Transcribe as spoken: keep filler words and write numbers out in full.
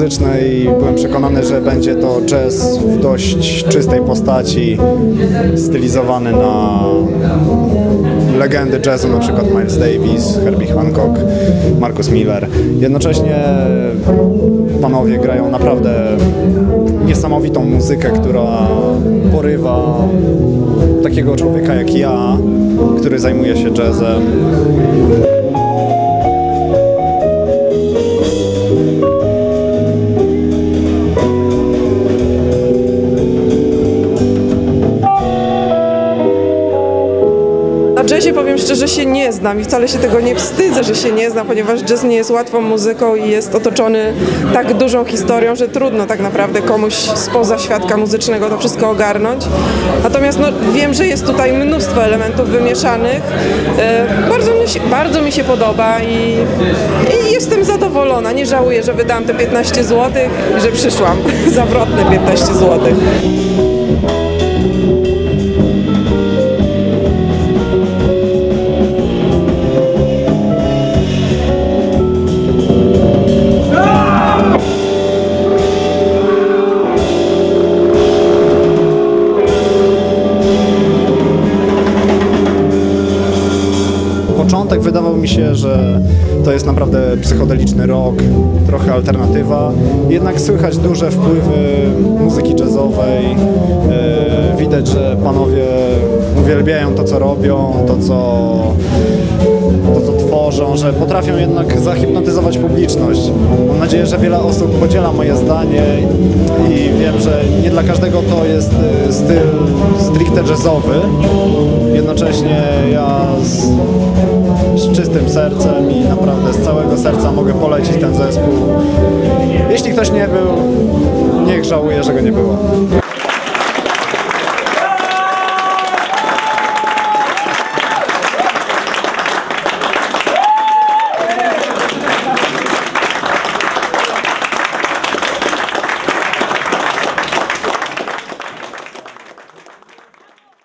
muzycznej i byłem przekonany, że będzie to jazz w dość czystej postaci, stylizowany na legendy jazzu, na przykład Miles Davis, Herbie Hancock, Marcus Miller. Jednocześnie panowie grają naprawdę niesamowitą muzykę, która porywa takiego człowieka jak ja, który zajmuje się jazzem. Na jazzie powiem szczerze, się nie znam i wcale się tego nie wstydzę, że się nie znam, ponieważ jazz nie jest łatwą muzyką i jest otoczony tak dużą historią, że trudno tak naprawdę komuś spoza świadka muzycznego to wszystko ogarnąć. Natomiast no, wiem, że jest tutaj mnóstwo elementów wymieszanych. E, bardzo, mi się, bardzo mi się podoba i, i jestem zadowolona. Nie żałuję, że wydałam te piętnaście złotych i że przyszłam. Zawrotne piętnaście złotych. Początek wydawał mi się, że to jest naprawdę psychodeliczny rock, trochę alternatywa, jednak słychać duże wpływy muzyki jazzowej. Yy, widać, że panowie uwielbiają to, co robią, to, co, to, co tworzą, że potrafią jednak zahipnotyzować publiczność. Mam nadzieję, że wiele osób podziela moje zdanie i wiem, że nie dla każdego to jest styl stricte jazzowy. Jednocześnie ja z, z czystym sercem i naprawdę z całego serca mogę polecić ten zespół. Jeśli ktoś nie był, niech żałuje, że go nie było.